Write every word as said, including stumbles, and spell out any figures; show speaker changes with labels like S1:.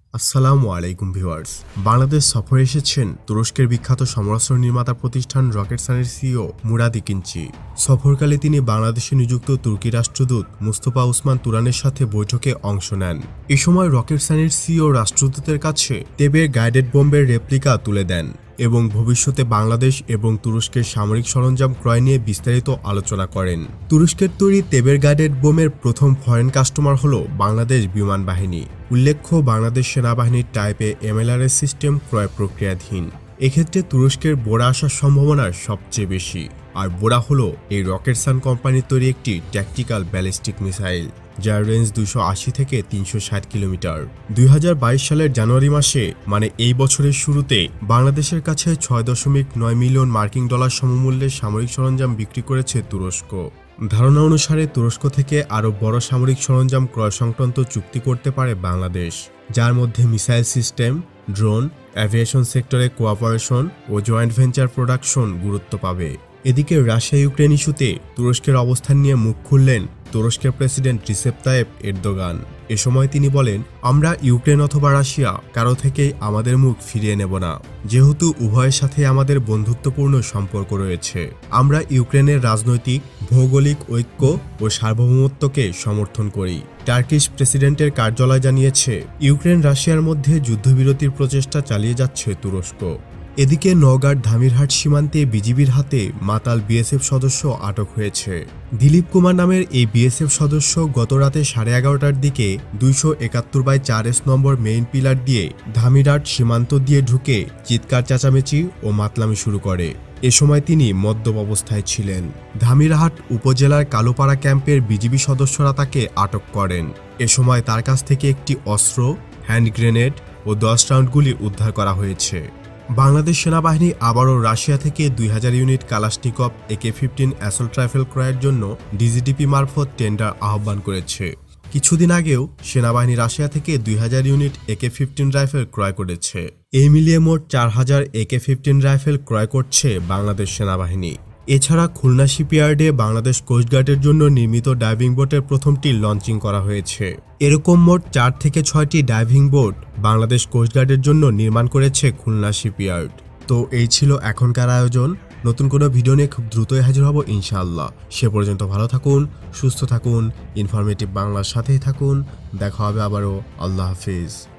S1: আসসালামু আলাইকুম ভিউয়ার্স। বাংলাদেশ সফরে এসেছেন তুরস্কের বিখ্যাত সমরাস্ত্র নির্মাতা প্রতিষ্ঠান রকেটসানের সিইও মুরাদ ইকিঞ্চি। সফরকালে তিনি বাংলাদেশে নিযুক্ত তুর্কি রাষ্ট্রদূত মুস্তফা উসমান তুরানের সাথে বৈঠকে অংশ নেন। এ সময় রকেটসানের সিইও রাষ্ট্রদূতের কাছে তেবের গাইডেড বোম্বের রেপ্লিকা তুলে দেন এবং ভবিষ্যতে বাংলাদেশ এবং তুরস্কের সামরিক সরঞ্জাম ক্রয় নিয়ে বিস্তারিত আলোচনা করেন। তুরস্কের তৈরি তেবের গাইডেড বোমের প্রথম ফরেন কাস্টমার হল বাংলাদেশ বিমান বাহিনী। উল্লেখ্য, বাংলাদেশ সেনাবাহিনীর টাইপে এমএলআরএস সিস্টেম ক্রয় প্রক্রিয়াধীন। এক্ষেত্রে তুরস্কের বোরা আসার সম্ভাবনা সবচেয়ে বেশি। আর বোরা হলো এই রকেটসান কোম্পানির তৈরি একটি ট্যাকটিক্যাল ব্যালিস্টিক মিসাইল, যার রেঞ্জ দুশো আশি থেকে তিনশো ষাট কিলোমিটার। দুই হাজার বাইশ সালের জানুয়ারি মাসে, মানে এই বছরের শুরুতে, বাংলাদেশের কাছে ছয় দশমিক নয় মিলিয়ন মার্কিন ডলার সমমূল্যের সামরিক সরঞ্জাম বিক্রি করেছে তুরস্ক। ধারণা অনুসারে তুরস্ক থেকে আরও বড় সামরিক সরঞ্জাম ক্রয় সংক্রান্ত চুক্তি করতে পারে বাংলাদেশ, যার মধ্যে মিসাইল সিস্টেম, ড্রোন, অ্যাভিয়েশন সেক্টরে কোঅপারেশন ও জয়েন্ট ভেঞ্চার প্রোডাকশন গুরুত্ব পাবে। এদিকে রাশিয়া ইউক্রেন ইস্যুতে তুরস্কের অবস্থান নিয়ে মুখ খুললেন তুরস্কের প্রেসিডেন্ট রিসেপ তাইয়েপ এরদোগান। এ সময় তিনি বলেন, আমরা ইউক্রেন অথবা রাশিয়া কারো থেকেই আমাদের মুখ ফিরিয়ে নেব না, যেহেতু উভয়ের সাথে আমাদের বন্ধুত্বপূর্ণ সম্পর্ক রয়েছে। আমরা ইউক্রেনের রাজনৈতিক, ভৌগোলিক ঐক্য ও সার্বভৌমত্বকে সমর্থন করি। টার্কিশ প্রেসিডেন্টের কার্যালয় জানিয়েছে, ইউক্রেন রাশিয়ার মধ্যে যুদ্ধবিরতির প্রচেষ্টা চালিয়ে যাচ্ছে তুরস্ক। এদিকে নওগাঁর ধামিরহাট সীমান্তে বিজিবির হাতে মাতাল বিএসএফ সদস্য আটক হয়েছে। দিলীপ কুমার নামের এই বিএসএফ সদস্য গত রাতে সাড়ে এগারোটার দিকে দুইশো একাত্তর বাই চার এস নম্বর মেইন পিলার দিয়ে ধামিরহাট সীমান্ত দিয়ে ঢুকে চিৎকার চেঁচামেচি ও মাতলামি শুরু করে। এ সময় তিনি মদ্যপ অবস্থায় ছিলেন। ধামিরহাট উপজেলার কালোপাড়া ক্যাম্পের বিজিবি সদস্যরা তাকে আটক করেন। এ সময় তার কাছ থেকে একটি অস্ত্র, হ্যান্ড গ্রেনেড ও দশ রাউন্ড গুলি উদ্ধার করা হয়েছে। বাংলাদেশ সেনাবাহিনী আবারও রাশিয়া থেকে দুই হাজার unit Kalashnikov AK fifteen assault rifle ক্রয়ের জন্য ডিজিটিপি মারফত টেন্ডার আহ্বান করেছে। কিছুদিন আগেও সেনাবাহিনী রাশিয়া থেকে দুই হাজার ইউনিট একে ফিফটিন রাইফেল ক্রয় করেছে। এই মিলিয়ে মোট চার হাজার একে ফিফটিন রাইফেল ক্রয় করছে বাংলাদেশ সেনাবাহিনী। এছাড়া খুলনা শিপইয়ার্ডে বাংলাদেশ কোস্টগার্ডের জন্য নির্মিত ডাইভিং বোটের প্রথমটি লঞ্চিং করা হয়েছে। এরকম মোট চার থেকে ছয়টি ডাইভিং বোট বাংলাদেশ কোস্টগার্ডের জন্য নির্মাণ করেছে খুলনা শিপইয়ার্ড। তো এই ছিল এখনকার আয়োজন। নতুন কোনো ভিডিও নিয়ে খুব দ্রুতই হাজির হব ইনশাআল্লাহ। সে পর্যন্ত ভালো থাকুন, সুস্থ থাকুন, ইনফরমেটিভ বাংলার সাথেই থাকুন। দেখা হবে আবারও। আল্লাহ হাফিজ।